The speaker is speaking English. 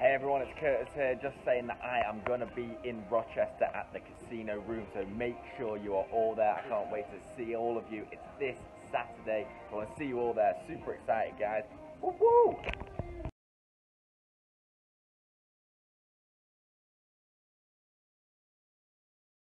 Hey everyone, it's Curtis here, just saying that I am going to be in Rochester at the casino room, so make sure you are all there. I can't wait to see all of you. It's this Saturday, so I want to see you all there. Super excited, guys. Woo woo!